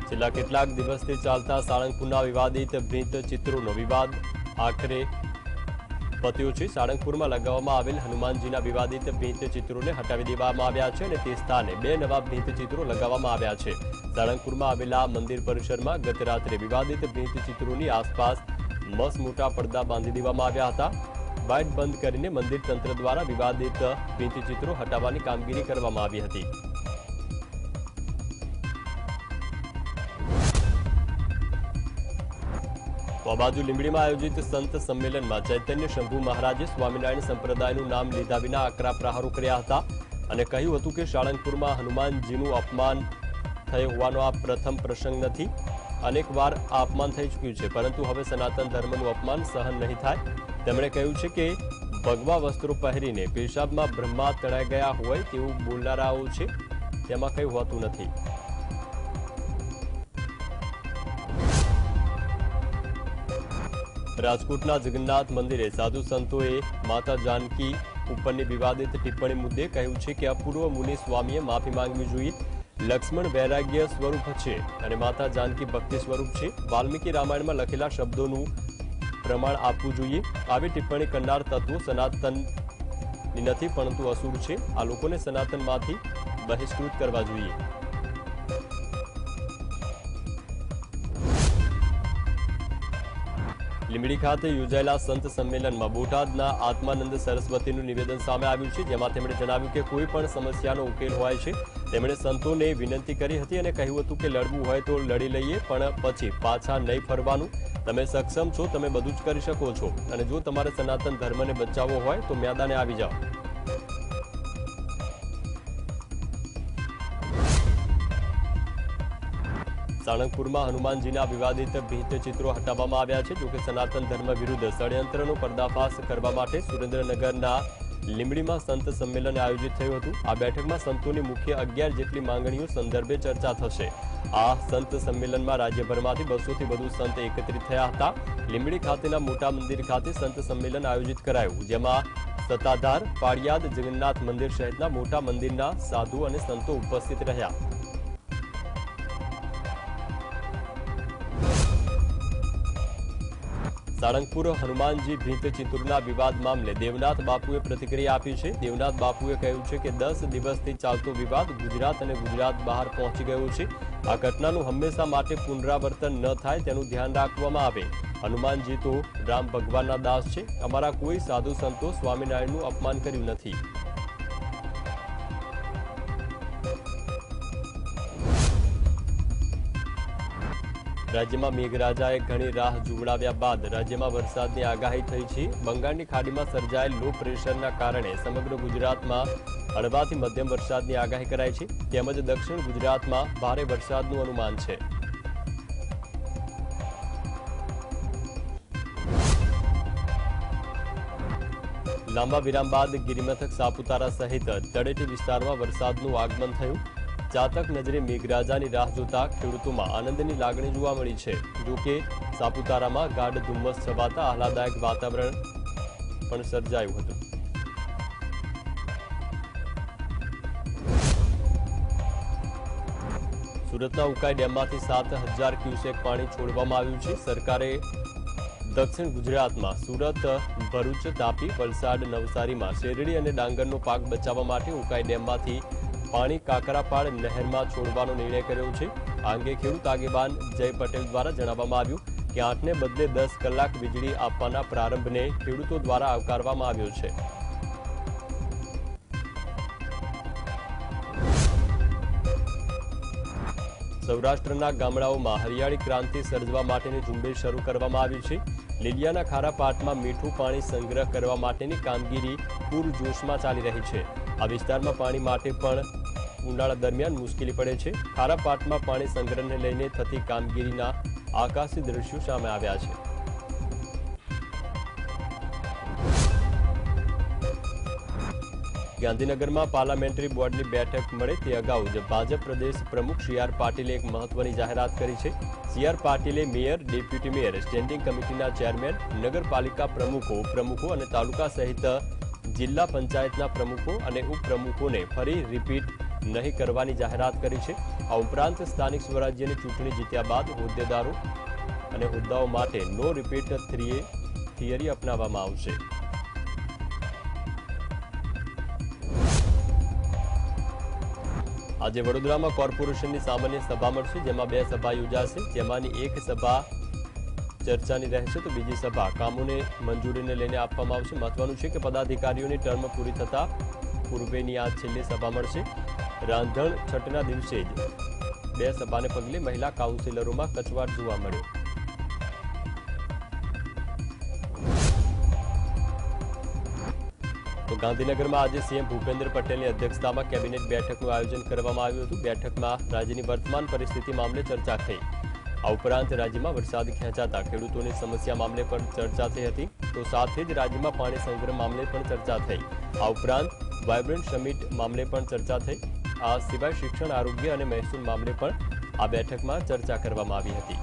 છેલ્લા કેટલાક દિવસથી ચાલતા સાળંગપુરના વિવાદિત ભીંત ચિત્રોનો વિવાદ આખરે પત્યો છે। સાળંગપુરમાં લગાવવામાં આવેલ હનુમાનજીના વિવાદિત ભીંત ચિત્રોને હટાવી દેવામાં આવ્યા છે અને તે સ્થાને 2 નવા ભીંત ચિત્રો લગાવવામાં આવ્યા છે। સાળંગપુરમાં આવેલા મંદિર પરિસરમાં ગત રાત્રે વિવાદિત ભીંત ચિત્રોની આસપાસ મસ્ત મોટા પડદા બાંધી દેવામાં આવ્યા હતા। વાઇટ બંધ કરીને મંદિર તંત્ર દ્વારા વિવાદિત ભીંત ચિત્રો હટાવવાની કામગીરી કરવામાં આવી હતી। તો આ બાજુ લીંબડીમાં આયોજિત સંત સંમેલનમાં ચૈતન્ય શંભુ મહારાજે સ્વામિનારાયણ સંપ્રદાયનું નામ લીધા વિના આકરા પ્રહારો કર્યા હતા અને કહ્યું હતું કે સાળંગપુરમાં હનુમાનજીનું અપમાન થયું હોવાનો આ પ્રથમ પ્રસંગ નથી। અનેક વાર આ અપમાન થઈ ચૂક્યું છે, પરંતુ હવે સનાતન ધર્મનું અપમાન સહન નહીં થાય। તેમણે કહ્યું છે કે ભગવા વસ્ત્રો પહેરીને પેશાબમાં બ્રહ્મા તણાઈ ગયા હોય તેવું બોલનારાઓ છે, તેમાં કંઈ હોતું નથી। રાજકોટના જગન્નાથ મંદિરે સાધુ સંતોએ માતા જાનકી ઉપરની વિવાદિત ટિપ્પણી મુદ્દે કહ્યું છે કે અપૂર્વ મુનિ સ્વામીએ માફી માંગવી જોઈએ। લક્ષ્મણ વૈરાગ્ય સ્વરૂપ છે અને માતા જાનકી ભક્તિ સ્વરૂપ છે। વાલ્મીકી રામાયણમાં લખેલા શબ્દોનું પ્રમાણ આપવું જોઈએ। આવી ટિપ્પણી કરનાર તત્વો સનાતનની નથી પરંતુ અસુર છે। આ લોકોને સનાતનમાંથી બહિષ્કૃત કરવા જોઈએ। લીંબડી ખાતે યોજાયેલા સંત સંમેલનમાં બોટાદના આત્માનંદ સરસ્વતીનું નિવેદન સામે આવ્યું છે, જેમાં તેમણે જણાવ્યું કે કોઈ પણ સમસ્યાનો ઉકેલ હોય છે। તેમણે સંતોને વિનંતી કરી હતી અને કહ્યું હતું કે લડવું હોય તો લડી લઈએ, પણ પછી પાછા નહીં ફરવાનું। તમે સક્ષમ છો, તમે બધું જ કરી શકો છો અને જો તમારે સનાતન ધર્મને બચાવવો હોય તો મેદાને આવી જાઓ। સાળંગપુરમાં હનુમાનજીના વિવાદિત ભીંત ચિત્રો હટાવવામાં આવ્યા છે। જોકે સનાતન ધર્મ વિરુદ્ધ ષડયંત્રનો પર્દાફાશ કરવા માટે સુરેન્દ્રનગરના લીંબડીમાં સંત સંમેલન આયોજિત થયું હતું। આ બેઠકમાં સંતોની મુખ્ય 11 જેટલી માંગણીઓ સંદર્ભે ચર્ચા થશે। આ સંત સંમેલનમાં રાજ્યભરમાંથી 200થી વધુ સંત એકત્રિત થયા હતા। લીંબડી ખાતેના મોટા મંદિર ખાતે સંત સંમેલન આયોજિત કરાયું, જેમાં સત્તાધાર, પાળિયાદ, જગન્નાથ મંદિર સહિતના મોટા મંદિરના સાધુ અને સંતો ઉપસ્થિત રહ્યા। સાળંગપુર હનુમાનજી ભીંત ચિત્રોના વિવાદ મામલે દેવનાથ બાપુએ પ્રતિક્રિયા આપી છે। દેવનાથ બાપુએ કહ્યું છે કે 10 દિવસથી ચાલતો વિવાદ ગુજરાત અને ગુજરાત બહાર પહોંચી ગયો છે। આ ઘટનાનું હંમેશા માટે પુનરાવર્તન ન થાય તેનું ધ્યાન રાખવામાં આવે। હનુમાનજી તો રામ ભગવાનના દાસ છે। અમારા કોઈ સાધુ સંતો સ્વામિનારાયણનું અપમાન કર્યું નથી। રાજ્યમાં મેઘરાજાએ ઘણી રાહ જોવડાવ્યા બાદ રાજ્યમાં વરસાદની આગાહી થઈ છે। બંગાળની ખાડીમાં સર્જાયેલ લો પ્રેશરના કારણે સમગ્ર ગુજરાતમાં હળવાથી મધ્યમ વરસાદની આગાહી કરાઈ છે, તેમજ દક્ષિણ ગુજરાતમાં ભારે વરસાદનું અનુમાન છે। લાંબા વિરામ બાદ ગિરિમથક સાપુતારા સહિત તળેટી વિસ્તારમાં વરસાદનું આગમન થયું। ચાતક નજરે મેઘરાજાની રાહ જોતા ખેડૂતોમાં આનંદની લાગણી જોવા મળી છે। જોકે સાપુતારામાં ગાઢ ધુમ્મસ છવાતા આહલાદાયક વાતાવરણ પણ સર્જાયું હતું। સુરતના ઉકાઈ ડેમમાંથી 7,000 ક્યુસેક પાણી છોડવામાં આવ્યું છે। સરકારે દક્ષિણ ગુજરાતમાં સુરત, ભરૂચ, તાપી, વલસાડ, નવસારીમાં શેરડી અને ડાંગરનો પાક બચાવવા માટે ઉકાઈ ડેમમાંથી પાણી કાકરાપાડ નહેરમાં છોડવાનો નિર્ણય કર્યો છે। આ અંગે ખેડૂત આગેવાન જય પટેલ દ્વારા જણાવવામાં આવ્યું કે 8ને બદલે 10 કલાક વીજળી આપવાના પ્રારંભને ખેડૂતો દ્વારા આવકારવામાં આવ્યો છે। સૌરાષ્ટ્રના ગામડાઓમાં હરિયાળી ક્રાંતિ સર્જવા માટેની ઝુંબેશ શરૂ કરવામાં આવી છે। લીલિયાના ખારા પાટમાં મીઠું પાણી સંગ્રહ કરવા માટેની કામગીરી પૂરજોશમાં ચાલી રહી છે। આ વિસ્તારમાં પાણી માટે પણ ઉનાળા દરમિયાન મુશ્કેલી પડે છે। ખારા પાટમાં પાણી સંગ્રહને લઈને થતી કામગીરીના આકાશી દ્રશ્યો સામે આવ્યા છે। ગાંધીનગરમાં પાર્લામેન્ટરી બોર્ડની બેઠક મળે તે અગાઉ જ ભાજપ પ્રદેશ પ્રમુખ સી.આર. પાટીલે એક મહત્વની જાહેરાત કરી છે। સી.આર. પાટીલે મેયર, ડેપ્યુટી મેયર, સ્ટેન્ડિંગ કમિટીના ચેરમેન, નગરપાલિકા પ્રમુખો, ઉપપ્રમુખો અને તાલુકા સહિત જિલ્લા પંચાયતના પ્રમુખો અને ઉપપ્રમુખોને ફરી રિપીટ નહીં કરવાની જાહેરાત કરી છે। આ ઉપરાંત સ્થાનિક સ્વરાજ્યની ચૂંટણી જીત્યા બાદ હોદ્દેદારો અને હોદ્દાઓ માટે નો રિપીટ થિયરી અપનાવવામાં આવશે। આજે વડોદરામાં કોર્પોરેશનની સામાન્ય સભા મળશે, જેમાં 2 સભા યોજાશે, જેમાંની એક સભા ચર્ચાની રહેશે તો બીજી સભા કામોને મંજૂરીને લઈને આપવામાં આવશે। મહત્વનું છે કે પદાધિકારીઓની ટર્મ પૂરી થતા પૂર્વેની આ છેલ્લી સભા મળશે। રાંધણ છઠના દિવસે જ 2 સભાને પગલે મહિલા કાઉન્સિલરોમાં કચવાટ જોવા મળ્યો। તો ગાંધીનગરમાં આજે સીએમ ભૂપેન્દ્ર પટેલની અધ્યક્ષતામાં કેબિનેટ બેઠકનું આયોજન કરવામાં આવ્યું હતું। બેઠકમાં રાજ્યની વર્તમાન પરિસ્થિતિ મામલે ચર્ચા થઈ। આ ઉપરાંત રાજ્યમાં વરસાદ ખેંચાતા ખેડૂતોની સમસ્યા મામલે પણ ચર્ચા થઈ હતી, તો સાથે જ રાજ્યમાં પાણી સંગ્રહ મામલે પણ ચર્ચા થઈ। આ ઉપરાંત વાયબ્રન્ટ સમિટ મામલે પણ ચર્ચા થઈ। આ સિવાય શિક્ષણ, આરોગ્ય અને મહેસૂલ મામલે પણ આ બેઠકમાં ચર્ચા કરવામાં આવી હતી।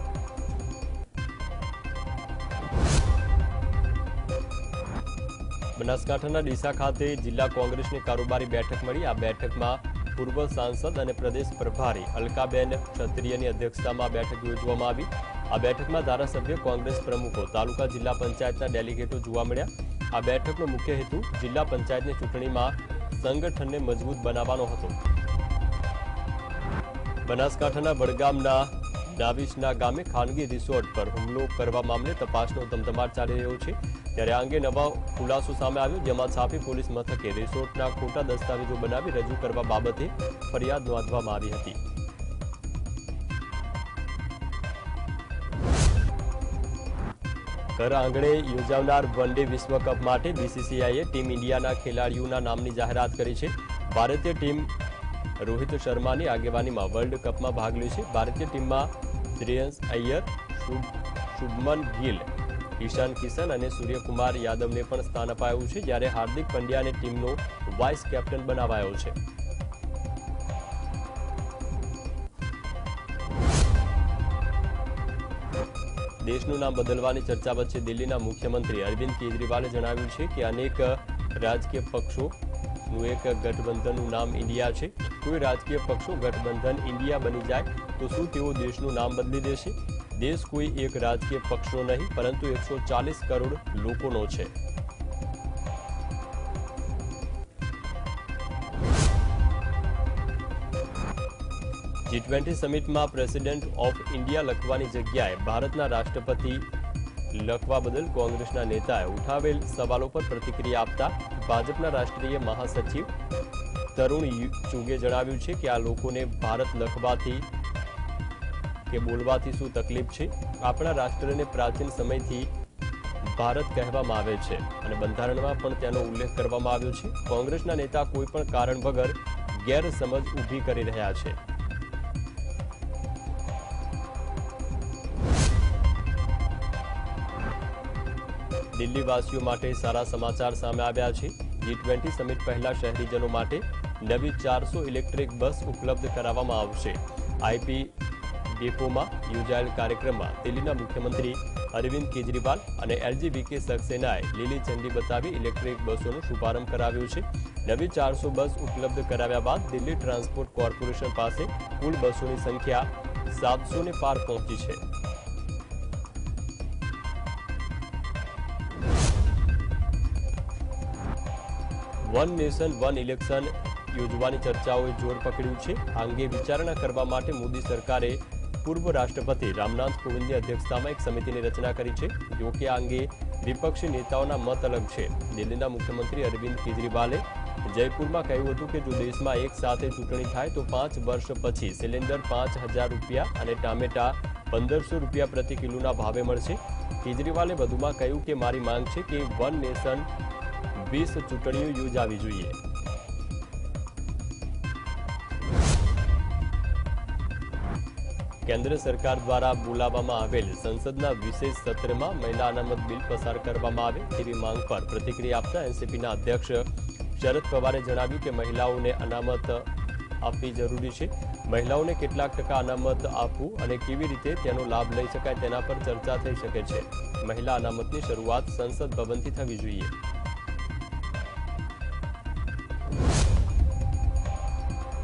બનાસકાંઠાના ડીસા ખાતે જિલ્લા કોંગ્રેસની કારોબારી બેઠક મળી। આ બેઠકમાં પૂર્વ સાંસદ અને પ્રદેશ પ્રભારી અલકાબેન ક્ષત્રિયની અધ્યક્ષતામાં બેઠક યોજવામાં આવી। આ બેઠકમાં ધારાસભ્ય, કોંગ્રેસ પ્રમુખો, તાલુકા જિલ્લા પંચાયતના ડેલિગેટો જોવા મળ્યા। આ બેઠકનો મુખ્ય હેતુ જિલ્લા પંચાયતની ચૂંટણીમાં સંગઠનને મજબૂત બનાવવાનો હતો। બનાસકાંઠાના વડગામના નાવિસના ગામે ખાનગી રિસોર્ટ પર હુમલો કરવા મામલે તપાસનો ધમધમાટ ચાલી રહ્યો છે, ત્યારે આ અંગે નવો ખુલાસો સામે આવ્યો, જેમાં છાપી પોલીસ મથકે રિસોર્ટના ખોટા દસ્તાવેજો બનાવી રજૂ કરવા બાબતે ફરિયાદ નોંધવામાં આવી હતી। ઘર આંગણે યોજાનાર વન ડે વિશ્વકપ માટે બીસીસીઆઈએ ટીમ ઇન્ડિયાના ખેલાડીઓના નામની જાહેરાત કરી છે। ભારતીય ટીમ રોહિત શર્માની આગેવાનીમાં વર્લ્ડ કપમાં ભાગ લેશે। ભારતીય ટીમમાં શ્રેયસ અય્યર, શુભમન ગિલ, ઈશાન કિશન અને સૂર્યકુમાર યાદવને પણ સ્થાન અપાયું છે, જ્યારે હાર્દિક પંડ્યાને ટીમનો વાઇસ કેપ્ટન બનાવાયો છે। દેશનું નામ બદલવાની ચર્ચા વચ્ચે દિલ્હીના મુખ્યમંત્રી અરવિંદ કેજરીવાલે જણાવ્યું છે કે અનેક રાજકીય પક્ષોનું એક ગઠબંધનનું નામ ઇન્ડિયા છે। કોઈ રાજકીય પક્ષો ગઠબંધન ઇન્ડિયા બની જાય તો શું તેઓ દેશનું નામ બદલી દેશે? દેશ કોઈ એક રાજકીય પક્ષનો નહીં, પરંતુ 140 કરોડ લોકોનો છે। G20 સમિટમાં પ્રેસિડેન્ટ ઓફ ઇન્ડિયા લખવાની જગ્યાએ ભારતના રાષ્ટ્રપતિ લખવા બદલ કોંગ્રેસના નેતાએ ઉઠાવેલ સવાલો પર પ્રતિક્રિયા આપતા ભાજપના રાષ્ટ્રીય મહાસચિવ તરુણ ચુગે જણાવ્યું છે કે આ લોકોને ભારત લખવાથી કે બોલવાથી શું તકલીફ છે? આપણા રાષ્ટ્રને પ્રાચીન સમયથી ભારત કહેવામાં આવે છે અને બંધારણમાં પણ તેનો ઉલ્લેખ કરવામાં આવ્યો છે। કોંગ્રેસના નેતા કોઈ પણ કારણ વગર ગેરસમજ ઊભી કરી રહ્યા છે। દિલ્હીવાસીઓ માટે સારા સમાચાર સામે આવ્યા છે। G20 સમિટ પહેલા શહેરીજનો માટે નવી 400 ઇલેક્ટ્રિક બસ ઉપલબ્ધ કરાવવામાં આવશે। આઈપી ડેપોમાં યોજાયેલ કાર્યક્રમમાં દિલ્હીના મુખ્યમંત્રી અરવિંદ કેજરીવાલ અને એલજીવીકે સક્સેનાએ લીલી ઝંડી બતાવી ઇલેક્ટ્રિક બસોનો શુભારંભ કરાવ્યો છે। નવી 400 બસ ઉપલબ્ધ કરાવ્યા બાદ દિલ્હી ટ્રાન્સપોર્ટ કોર્પોરેશન પાસે કુલ બસોની સંખ્યા 700ને પાર પહોંચી છે। વન નેશન વન ઇલેક્શન યોજવાની ચર્ચાઓએ જોર પકડ્યું છે। આ અંગે વિચારણા કરવા માટે મોદી સરકારે પૂર્વ રાષ્ટ્રપતિ રામનાથ કોવિંદની અધ્યક્ષતામાં એક સમિતિની રચના કરી છે। જો કે આ અંગે વિપક્ષી નેતાઓના મત અલગ છે। દિલ્હીના મુખ્યમંત્રી અરવિંદ કેજરીવાલે જયપુરમાં કહ્યું હતું કે જો દેશમાં એક સાથે ચૂંટણી થાય તો 5 વર્ષ પછી સિલિન્ડર 5,000 રૂપિયા અને ટામેટા 1,500 રૂપિયા પ્રતિ કિલોના ભાવે મળશે। કેજરીવાલે વધુમાં કહ્યું કે મારી માંગ છે કે વન નેશન 20 ચૂંટણીઓ યોજાવી જોઈએ। કેન્દ્ર સરકાર દ્વારા બોલાવવામાં આવેલ સંસદના વિશેષ સત્રમાં મહિલા અનામત બિલ પસાર કરવામાં આવે તેવી માંગ પર પ્રતિક્રિયા આપતા એનસીપીના અધ્યક્ષ શરદ પવારે જણાવ્યું કે મહિલાઓને અનામત આપવી જરૂરી છે। મહિલાઓને કેટલાક ટકા અનામત આપવું અને કેવી રીતે તેનો લાભ લઈ શકાય તેના પર ચર્ચા થઈ શકે છે। મહિલા અનામતની શરૂઆત સંસદ ભવનથી થવી જોઈએ।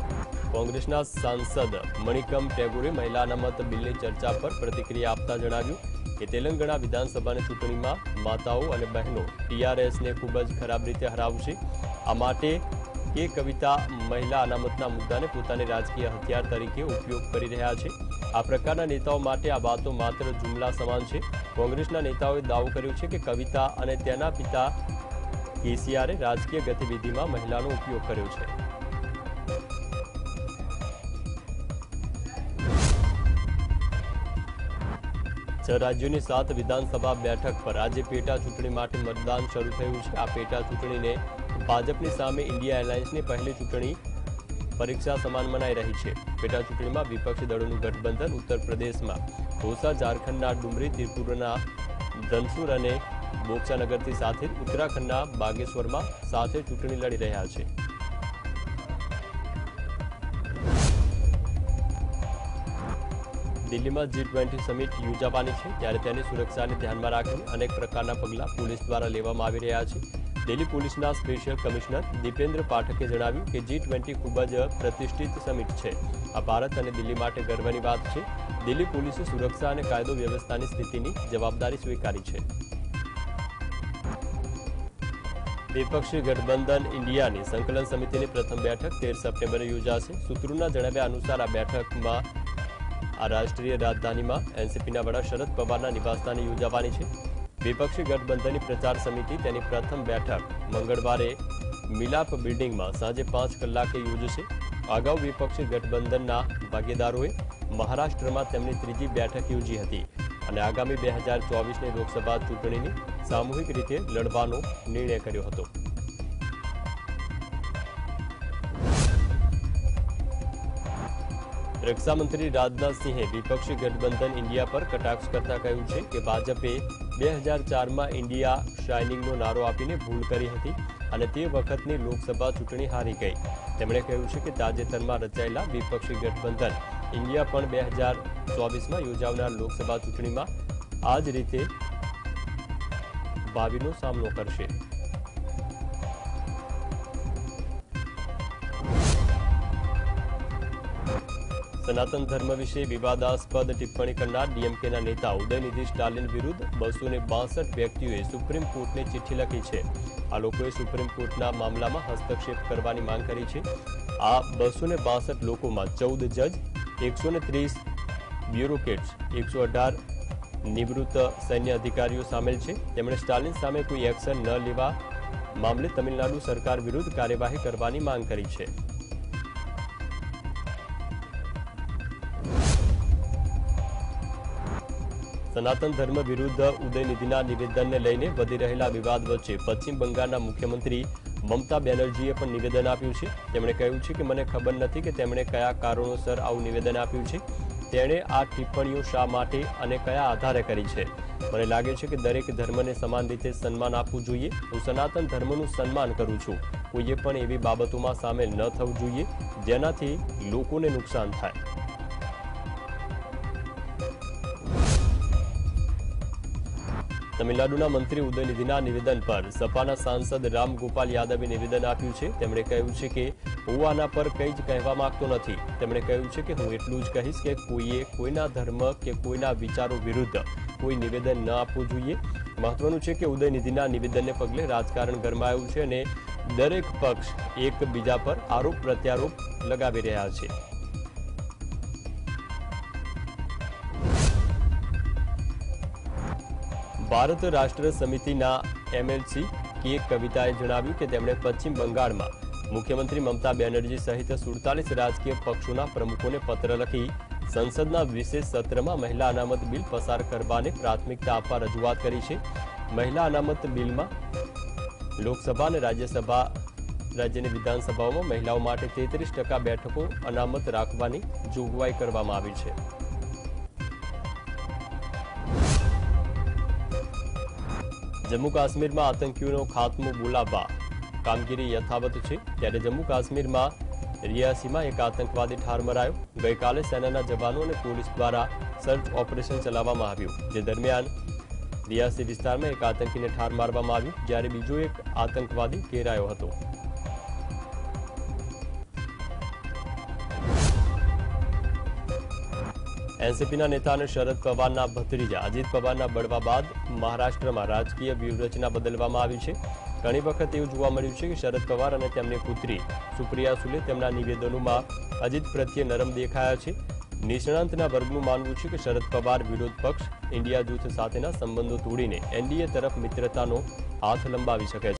કોંગ્રેસના સાંસદ મણિકમ ટેગોરે મહિલા અનામત બિલની ચર્ચા પર પ્રતિક્રિયા આપતા જણાવ્યું કે તેલંગાણા વિધાનસભાની ચૂંટણીમાં માતાઓ અને બહેનો ટીઆરએસને ખૂબ જ ખરાબ રીતે હરાવશે. આ માટે કે કવિતા મહિલા અનામતના મુદ્દાને પોતાની રાજકીય હથિયાર તરીકે ઉપયોગ કરી રહ્યા છે. આ પ્રકારના નેતાઓ માટે આ વાતો માત્ર જુમલા સમાન છે. કોંગ્રેસના નેતાઓએ દાવો કર્યો છે કે કવિતા અને તેના પિતા કેસીઆરે રાજકીય ગતિવિધિમાં મહિલાનો ઉપયોગ કર્યો છે. 6 રાજ્યોની 7 વિધાનસભા બેઠક પર આજે પેટા ચૂંટણી માટે મતદાન શરૂ થયું છે. આ પેટા ચૂંટણીને ભાજપની સામે ઇન્ડિયા એલાયન્સની પહેલી ચૂંટણી પરીક્ષા સમાન મનાઈ રહી છે. પેટા ચૂંટણીમાં વિપક્ષી દળોનું ગઠબંધન ઉત્તર પ્રદેશમાં દોસા, ઝારખંડના ડુમરી, ત્રિપુરાના ધનસુર અને બોક્સાનગરથી સાથે ઉત્તરાખંડના બાગેશ્વરમાં સાથે ચૂંટણી લડી રહ્યા છે. દિલ્હીમાં G20 સમિટ યોજાવાની છે, ત્યારે તેની સુરક્ષાને ધ્યાનમાં રાખી અનેક પ્રકારના પગલાં પોલીસ દ્વારા લેવામાં આવી રહ્યા છે. દિલ્હી પોલીસના સ્પેશિયલ કમિશનર દીપેન્દ્ર પાઠકે જણાવ્યું કે G20 ખૂબ જ પ્રતિષ્ઠિત સમિટ છે. આ ભારત અને દિલ્હી માટે ગર્વની વાત છે. દિલ્હી પોલીસે સુરક્ષા અને કાયદો વ્યવસ્થાની સ્થિતિની જવાબદારી સ્વીકારી છે. વિપક્ષી ગઠબંધન ઇન્ડિયાની સંકલન સમિતિની પ્રથમ બેઠક 13 સપ્ટેમ્બરે યોજાશે. સૂત્રોના જણાવ્યા અનુસાર આ બેઠકમાં રાષ્ટ્રીય રાજધાનીમાં એનસીપીના વડા શરદ પવારના નિવાસસ્થાને યોજાવાની છે. વિપક્ષી ગઠબંધનની પ્રચાર સમિતિ તેની પ્રથમ બેઠક મંગળવારે મિલાપ બિલ્ડિંગમાં સાંજે 5 કલાકે યોજશે. અગાઉ વિપક્ષી ગઠબંધનના ભાગીદારોએ મહારાષ્ટ્રમાં તેમની ત્રીજી બેઠક યોજી હતી અને આગામી 2024ની લોકસભા ચૂંટણીની સામૂહિક રીતે લડવાનો નિર્ણય કર્યો હતો. રક્ષામંત્રી રાજનાથસિંહે વિપક્ષી ગઠબંધન ઇન્ડિયા પર કટાક્ષ કરતા કહ્યું છે કે ભાજપે 2004માં ઇન્ડિયા શાઇનિંગનો નારો આપીને ભૂલ કરી હતી અને તે વખતની લોકસભા ચૂંટણી હારી ગઈ. તેમણે કહ્યું છે કે તાજેતરમાં રચાયેલા વિપક્ષી ગઠબંધન ઇન્ડિયા પણ 2024માં યોજાનાર લોકસભા ચૂંટણીમાં આ જ રીતે ભાવિનો સામનો કરશે. સનાતન ધર્મ વિશે વિવાદાસ્પદ ટિપ્પણી કરનાર ડીએમકેના નેતા ઉદયનિધિ સ્ટાલિન વિરુદ્ધ 262 વ્યક્તિઓએ સુપ્રીમ કોર્ટને ચિઠ્ઠી લખી છે. આ લોકોએ સુપ્રીમ કોર્ટના મામલામાં હસ્તક્ષેપ કરવાની માંગ કરી છે. આ 262 લોકોમાં 14 જજ, 130 બ્યુરોક્રેટ્સ, 118 નિવૃત્ત સૈન્ય અધિકારીઓ સામેલ છે. તેમણે સ્ટાલિન સામે કોઈ એક્શન ન લેવા મામલે તમિલનાડુ સરકાર વિરુદ્ધ કાર્યવાહી કરવાની માંગ કરી છે. સનાતન ધર્મ વિરુદ્ધ ઉદયનિધિના નિવેદનને લઈને વધી રહેલા વિવાદ વચ્ચે પશ્ચિમ બંગાળના મુખ્યમંત્રી મમતા બેનર્જીએ પણ નિવેદન આપ્યું છે. તેમણે કહ્યું છે કે મને ખબર નથી કે તેમણે કયા કારણોસર આવું નિવેદન આપ્યું છે. તેણે આ ટિપ્પણીઓ શા માટે અને કયા આધારે કરી છે. મને લાગે છે કે દરેક ધર્મને સમાન રીતે સન્માન આપવું જોઈએ. હું સનાતન ધર્મનું સન્માન કરું છું. કોઈએ પણ એવી બાબતોમાં સામેલ ન થવું જોઈએ જેનાથી લોકોને નુકસાન થાય. તમિલનાડુના મંત્રી ઉદયનિધિના નિવેદન પર સપાના સાંસદ રામ ગોપાલ યાદવે નિવેદન આપ્યું છે. તેમણે કહ્યું છે કે હું આના પર કંઈ જ કહેવા માંગતો નથી. તેમણે કહ્યું છે કે હું એટલું જ કહીશ કે કોઈએ કોઈના ધર્મ કે કોઈના વિચારો વિરુદ્ધ કોઈ નિવેદન ન આપવું જોઈએ. મહત્વનું છે કે ઉદયનિધિના નિવેદનને પગલે રાજકારણ ગરમાયું છે અને દરેક પક્ષ એકબીજા પર આરોપ પ્રત્યારોપ લગાવી રહ્યા છે. ભારત રાષ્ટ્ર સમિતિના એમએલસી કે કવિતાએ જણાવ્યું કે તેમણે પશ્ચિમ બંગાળમાં મુખ્યમંત્રી મમતા બેનર્જી સહિત 47 રાજકીય પક્ષોના પ્રમુખોને પત્ર લખી સંસદના વિશેષ સત્રમાં મહિલા અનામત બિલ પસાર કરવાને પ્રાથમિકતા આપવા રજૂઆત કરી છે. મહિલા અનામત બિલમાં લોકસભા અને રાજ્યની વિધાનસભાઓમાં મહિલાઓ માટે 33% બેઠકો અનામત રાખવાની જોગવાઈ કરવામાં આવી છે. જમ્મુ કાશ્મીરમાં આતંકીઓનો ખાત્મો બોલાવવા કામગીરી યથાવત છે. ત્યારે જમ્મુ કાશ્મીરમાં રિયાસીમાં એક આતંકવાદી ઠાર મરાયો. ગઈકાલે સેનાના જવાનો અને પોલીસ દ્વારા સર્ચ ઓપરેશન ચલાવવામાં આવ્યું, જે દરમિયાન રિયાસી વિસ્તારમાં એક આતંકીને ઠાર મારવામાં આવ્યું, જ્યારે બીજો એક આતંકવાદી ઘેરાયો હતો. એનસીપીના નેતા અને શરદ પવારના ભત્રીજા અજીત પવારના બળવા બાદ મહારાષ્ટ્રમાં રાજકીય વ્યૂહરચના બદલવામાં આવી છે। ઘણી વખત એવું જોવા મળ્યું છે કે શરદ પવાર અને તેમની પુત્રી સુપ્રિયા સુલે તેમના નિવેદનોમાં અજીત પ્રત્યે નરમ દેખાયા છે। નિષ્ણાંતના વર્ગનું માનવું છે કે શરદ પવાર વિરોધ પક્ષ ઇન્ડિયા જૂથ સાથેના સંબંધો તોડીને એનડીએ તરફ મિત્રતાનો હાથ લંબાવી શકે છે।